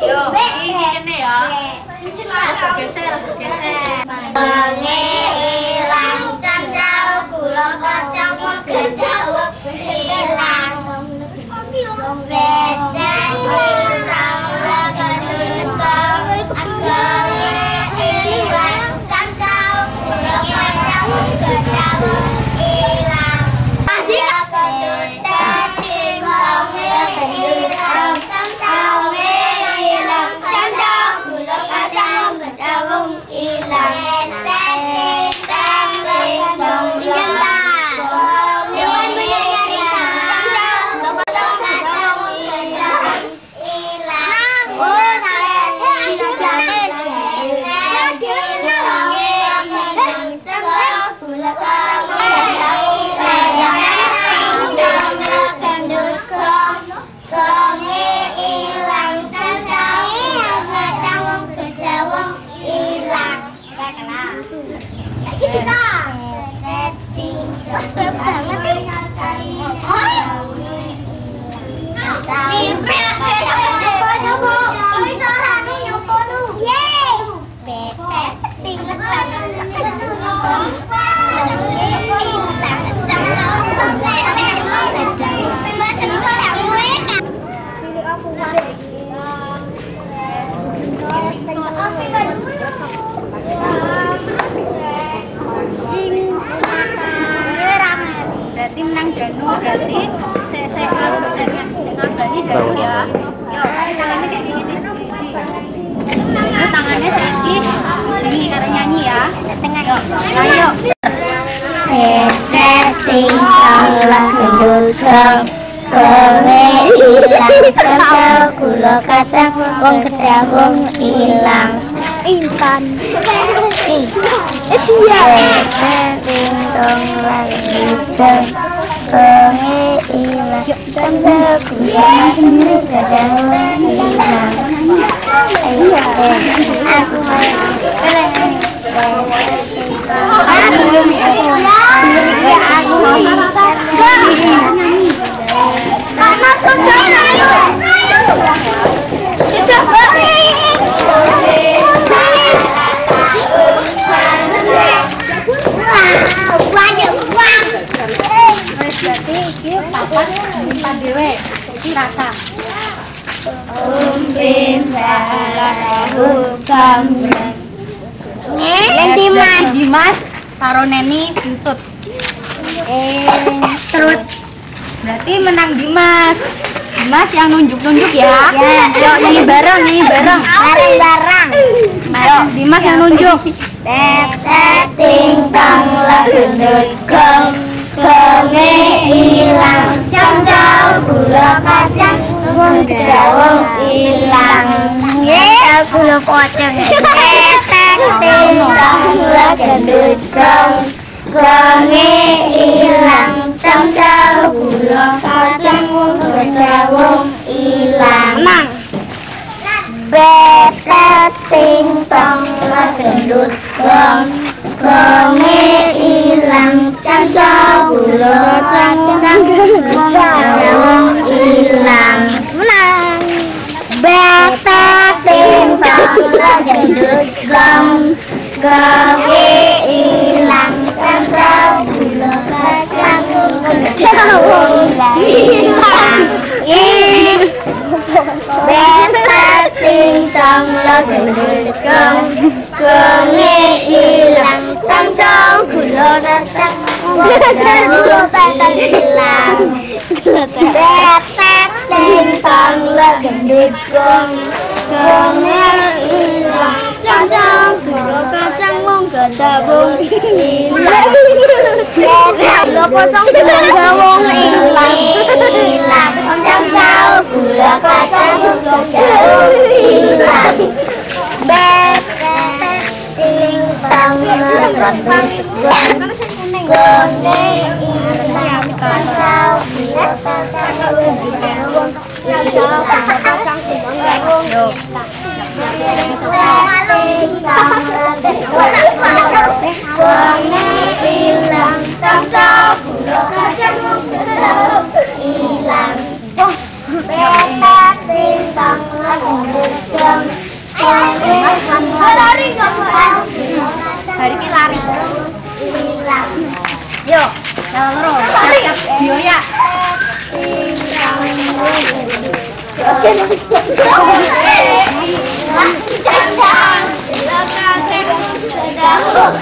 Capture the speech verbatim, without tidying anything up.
Yo, ini ya. Geser, geser. Bengi ilang cancau kula kacang kejawa ilang. Bedan ilang lagadun bengi ilang cancau kula kacang kejawa ilang. Lagadun tadi bengi ilang cancau ilang cancau kula kacang kejawa ilang. Berarti menang Janu, berarti saya saya harus dengan Dani Janu ya. Yo, tangannya kayak gini nih. Terus tangannya tinggi, ini karena nyanyi ya. Tengah. Yo, ayo. Sing Allah kejutong kowe ilang kacau kula kacang wong kedawung ilang intan iya sing tong langgeng kowe ilang kacau kula kedawung ilang iya aku Dimas, Dimas, taruh Neni, Yusuf. Eh, terus berarti menang Dimas. Dimas yang nunjuk-nunjuk ya. Ya. Yuk nyanyi bareng, nyanyi bareng. Bareng-bareng. Ayo, Dimas yang nunjuk. Tetet tingtang lagendut gong konge ilang cangcau gula kacang wong kedawung ilang ya gula kacang tetet tingtang lagendut gong konge ilang cangcau gula kacang wong kedawung ilang nang betet tingtang lagendut gong konge ilang cangcau gula kacang wong kedawung ilang menang betet tingtang lagendut gong konge ilang cangcau gula kacang wong kedawung ilang betet tingtang lagendut gong konge ilang cangcau gula kacang wong kedawung ilang betet tingtang lagendut gong konge ilang cangcau gula kacang wong kedawung ilang gula kacang kedawung ilang ilang cangcau gula kacang wong kedawung ilang betet tingtang lagendut gong konge ilang cangcau gula kacang wong kedawung ilang kacang kedawung konge ilang cangcau gula kacang wong kedawung ilang betet tingtang lagendut Jangan, jangan, jangan,